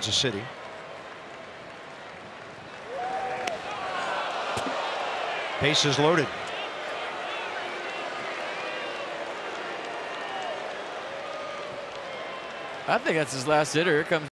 Kansas City. Bases loaded. I think that's his last hitter. Here comes